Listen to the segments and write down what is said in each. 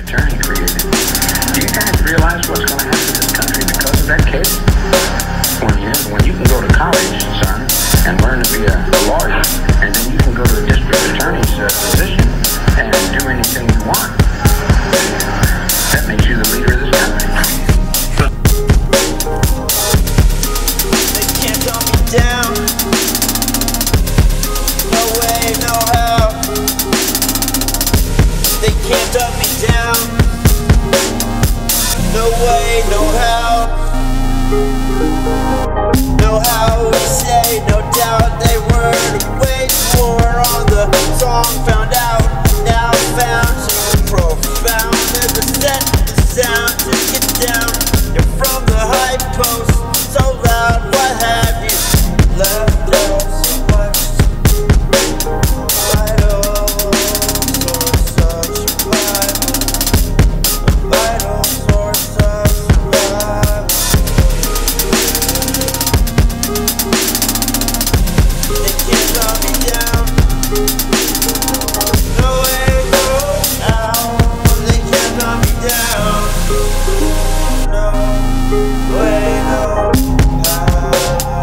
attorney created. Do you guys realize what's going to happen to this country because of that case? When you can go to college, son, and learn to be a lawyer, and then you can go to the district attorney's position and do anything you want. That makes you the leader of this country. They can't dumb me down. No way, no how. They can't dumb me down. No way, no how. Know how we say, no doubt they were to wait for on the song found out, now found to be profound. There's a set, the sound to get down. You're from the high post, so loud, what have you left out so much? Vital source of survival. A vital source of survival. They can't dumb me down. No way, no how. They can't dumb me down. No way, no how.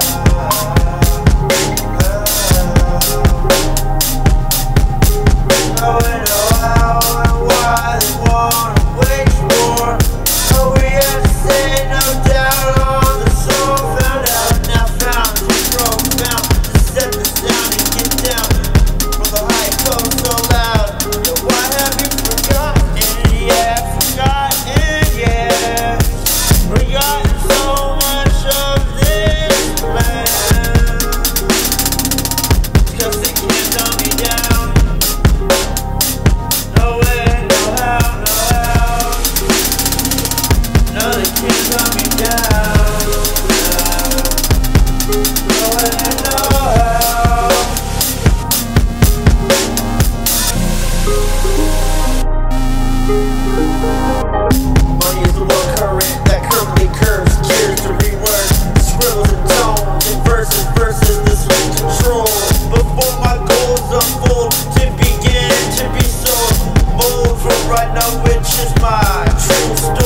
No way, no how and why they wanna wage war. Oh, we have to say no doubt on the soul found out, now found to profound. To set this down and get down from the high coast so loud. Yeah, why have you forgotten? Yeah, forgotten, yeah. Forgotten so much of this land. Cause they can't dumb me down. No way, no how, no how. No, they can't dumb me down. No way, no how. Money is the one current that currently curves, gears to reword, scribbles and tones, and verses this will control. Before my goals unfold, to begin to be sold, mold for right now, which is my true story.